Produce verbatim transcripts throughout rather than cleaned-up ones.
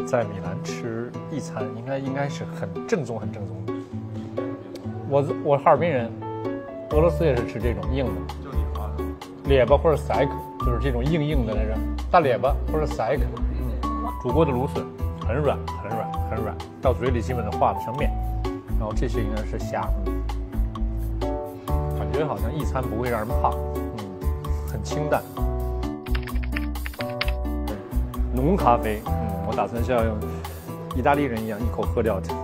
在米兰吃意餐，应该应该是很正宗、很正宗的。我我哈尔滨人，俄罗斯也是吃这种硬的， 就你画的列巴或者塞克，就是这种硬硬的那种大列巴或者塞克。嗯，煮过的芦笋很软、很软、很软，到嘴里基本上化得成面。然后这些应该是虾，嗯，感觉好像意餐不会让人胖，嗯，很清淡。浓咖啡，嗯，我打算像意大利人一样一口喝掉它。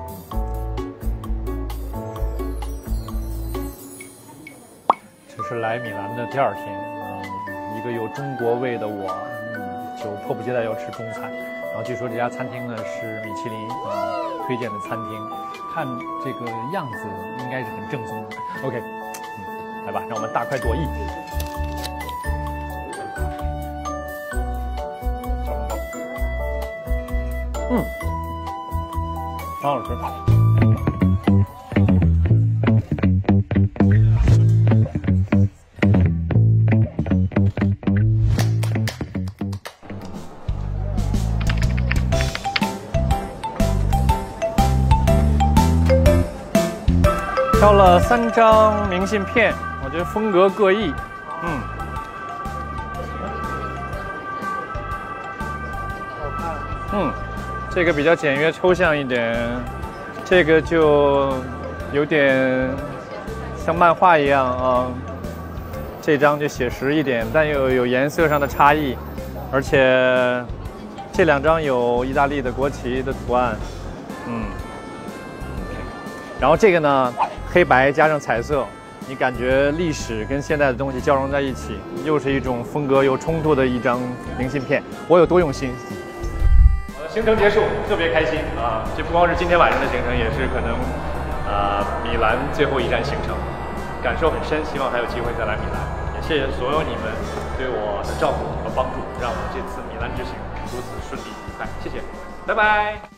这是来米兰的第二天，嗯，一个有中国味的我，嗯，就迫不及待要吃中餐。然后据说这家餐厅呢是米其林嗯推荐的餐厅，看这个样子应该是很正宗的。OK， 嗯，来吧，让我们大快朵颐。嗯，很好吃。挑了三张明信片，我觉得风格各异。嗯， 好看。 嗯。这个比较简约抽象一点，这个就有点像漫画一样啊。这张就写实一点，但又有颜色上的差异，而且这两张有意大利的国旗的图案，嗯。然后这个呢，黑白加上彩色，你感觉历史跟现代的东西交融在一起，又是一种风格有冲突的一张明信片。我有多用心？行程结束，特别开心啊！这不光是今天晚上的行程，也是可能，呃，米兰最后一站行程，感受很深。希望还有机会再来米兰。也谢谢所有你们对我的照顾和帮助，让我这次米兰之行如此顺利愉快。谢谢，拜拜。